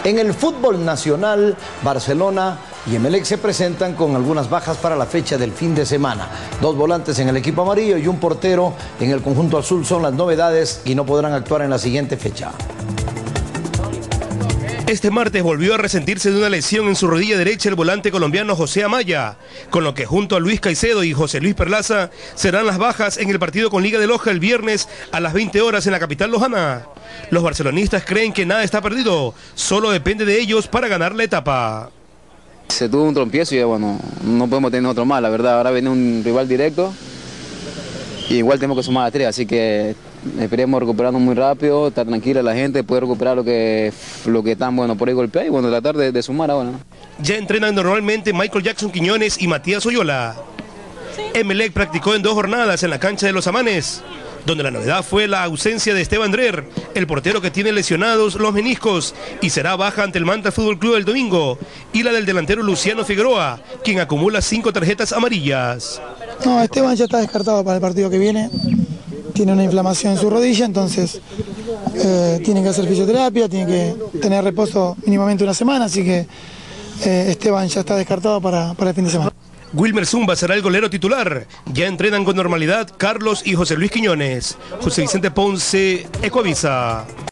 En el fútbol nacional, Barcelona y Emelec se presentan con algunas bajas para la fecha del fin de semana. 2 volantes en el equipo amarillo y un portero en el conjunto azul son las novedades y no podrán actuar en la siguiente fecha. Este martes volvió a resentirse de una lesión en su rodilla derecha el volante colombiano José Amaya, con lo que junto a Luis Caicedo y José Luis Perlaza serán las bajas en el partido con Liga de Loja el viernes a las 20 horas en la capital lojana. Los barcelonistas creen que nada está perdido, solo depende de ellos para ganar la etapa. Se tuvo un tropiezo y ya, bueno, no podemos tener otro más, la verdad. Ahora viene un rival directo y igual tenemos que sumar a 3, así que esperemos recuperarnos muy rápido, estar tranquila la gente, poder recuperar lo que están, bueno, por ahí golpear y bueno, tratar de sumar ahora, ¿no? Ya entrenan normalmente Michael Jackson Quiñones y Matías Oyola. Emelec practicó en 2 jornadas en la cancha de Los Amanes, donde la novedad fue la ausencia de Esteban Drer, el portero que tiene lesionados los meniscos y será baja ante el Manta Fútbol Club el domingo, y la del delantero Luciano Figueroa, quien acumula 5 tarjetas amarillas. No, Esteban ya está descartado para el partido que viene, tiene una inflamación en su rodilla, entonces tiene que hacer fisioterapia, tiene que tener reposo mínimamente una semana, así que Esteban ya está descartado para el fin de semana. Wilmer Zumba será el golero titular. Ya entrenan con normalidad Carlos y José Luis Quiñones. José Vicente Ponce, Ecuavisa.